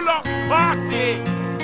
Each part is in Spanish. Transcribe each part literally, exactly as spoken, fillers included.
Dímelo, Maxi.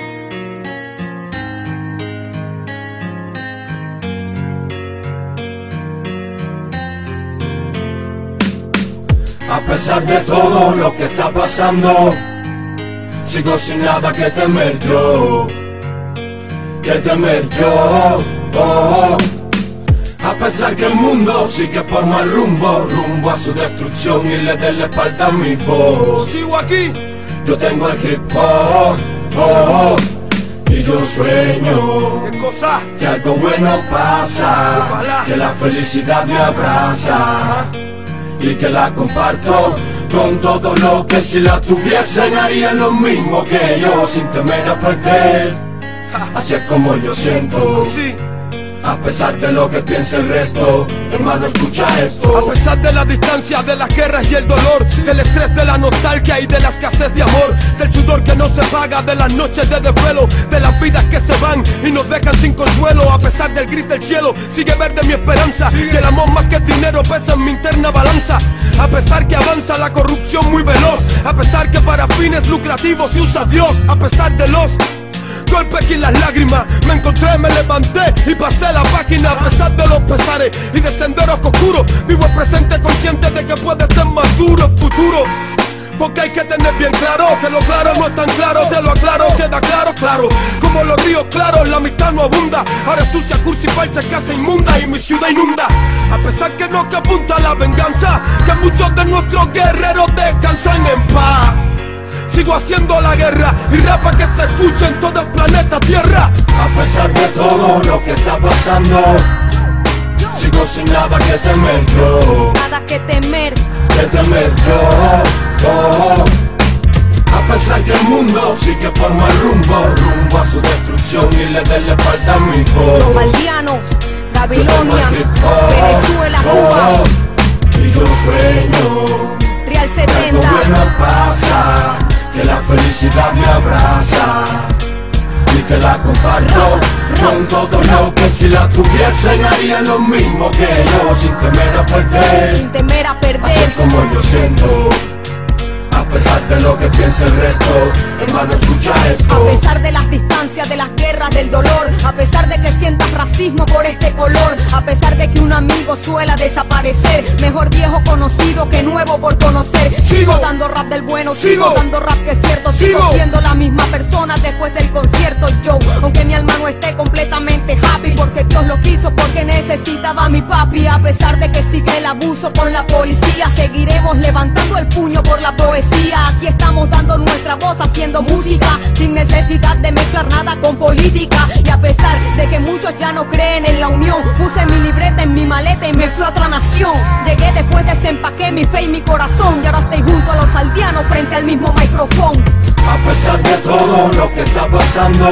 A pesar de todo lo que está pasando, sigo sin nada que temer yo, que temer yo, oh. A pesar que el mundo sigue por mal rumbo, rumbo a su destrucción y le dé la espalda a mi voz. Sigo aquí. Yo tengo el hip hop, oh, y yo sueño ¿Qué cosa? que algo bueno pasa, Ojalá. que la felicidad me abraza y que la comparto con todo lo que si la tuviesen harían lo mismo que yo sin temer a perder. Así es como yo siento. Sí. A pesar de lo que piense el resto, hermano, escucha esto. A pesar de la distancia, de las guerras y el dolor, del estrés, de la nostalgia y de la escasez de amor, del sudor que no se paga, de las noches de desvelo, de las vidas que se van y nos dejan sin consuelo. A pesar del gris del cielo, sigue verde mi esperanza, y el amor más que el dinero pesa en mi interna balanza. A pesar que avanza la corrupción muy veloz, a pesar que para fines lucrativos se usa Dios, a pesar de los golpes y las lágrimas, me encontré, me levanté y pasé la página. A pesar de los pesares y de senderos oscuros, vivo el presente consciente de que puede ser más duro el futuro. Porque hay que tener bien claro que lo claro no es tan claro, te lo aclaro, queda claro, claro. Como los ríos claros, la amistad no abunda. Ahora es sucia, cursi, falsa, casa inmunda y mi ciudad inunda. A pesar que no que apunta la venganza, que muchos de nuestros guerreros descansan en paz. Sigo haciendo la guerra y rapa que se escuche en todo el planeta Tierra. A pesar de todo lo que está pasando, sigo sin nada que temer yo, Nada que temer. que temer yo, oh. A pesar que el mundo sigue por mal rumbo, rumbo a su destrucción y le dé la espalda a mi voz. Los maldianos, Babilonia, Yo tengo el hip hop, Venezuela, Cuba, oh, y yo sueño Real que algo setenta. bueno pasa, que la felicidad me abraza y que la comparto con todo lo que si la tuviesen harían lo mismo que yo sin temer a perder. Sin temer a Así es perder. como yo siento. A pesar de lo que piense el resto, hermano, escucha A esto. pesar de las distancias, de las guerras, del dolor, a pesar de que sientas racismo por este color, a pesar de que un amigo suela desaparecer, mejor viejo conocido que nuevo por conocer. Sigo dando rap del bueno, sigo, Sigo. dando rap que es cierto, sigo, Sigo. siendo la misma persona después del concierto. Yo, aunque mi alma no esté completamente happy, porque Dios lo quiso, porque necesitaba a mi papi. A pesar de que sigue el abuso con la policía, seguiremos levantando el puño por la poesía. Aquí estamos dando nuestra voz, haciendo música sin necesidad de mezclar nada con política. Y a pesar de que muchos ya no creen en la unión, puse mi libreta en mi maleta y me fui a otra nación. Llegué después, desempaqué mi fe y mi corazón, y ahora estoy junto a los aldeanos frente al mismo micrófono. A pesar de todo lo que está pasando,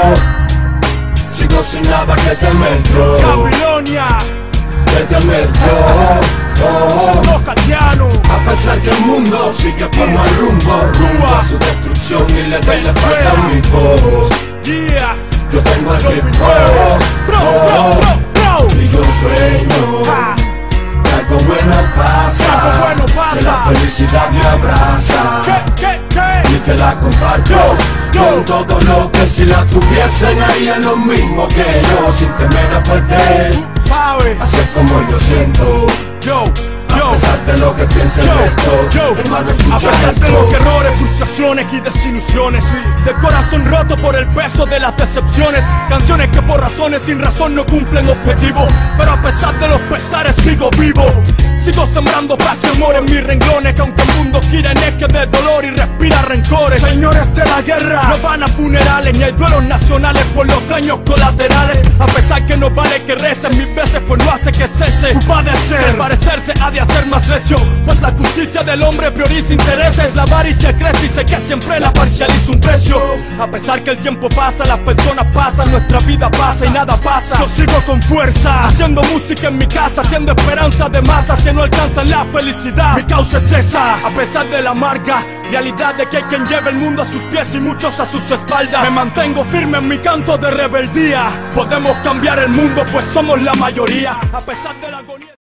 sigo sin nada que temer yo, Babilonia, que temer yo, oh. los caldeanos. A pesar que el mundo sigue por mal rumbo, rumbo a su destrucción y le dé la espalda a mi voz. Yeah. Yo tengo el hip Bro, hop, bro, oh, bro, bro. y yo sueño Ah. que algo bueno pasa, Que algo bueno pasa. que la felicidad me abraza ¿Qué, qué, qué? y que la comparto Yo, yo. con todo lo que si la tuviesen harían lo mismo que yo sin temer a perder. ¿Sabe? Así es como yo siento. Yo, A yo. pesar de lo que piense el Yo, resto, yo, hermano, a escucha pesar de los esto. errores, frustraciones y desilusiones, de corazón roto por el peso de las decepciones, canciones que por razones sin razón no cumplen objetivos, pero a pesar de los pesares sigo vivo. Sigo sembrando paz y amor en mis renglones, que aunque el mundo gira en eje de dolor y respira rencores. Señores de la guerra, no van a funerales ni hay duelos nacionales por los daños colaterales. A pesar que no vale que recen mil veces, pues no hace que cese tu padecer. El parecerse ha de hacer más recio, pues la justicia del hombre prioriza intereses. La avaricia crece y sé que siempre la parcializa un precio. A pesar que el tiempo pasa, las personas pasan, nuestra vida pasa y nada pasa. Yo sigo con fuerza, haciendo música en mi casa, haciendo esperanza de masas que no alcanzan la felicidad. Mi causa es esa, a pesar de la amarga realidad de que hay quien lleva el mundo a sus pies y muchos a sus espaldas. Me mantengo firme en mi canto de rebeldía. Podemos cambiar el mundo, pues somos la mayoría. A pesar de la agonía.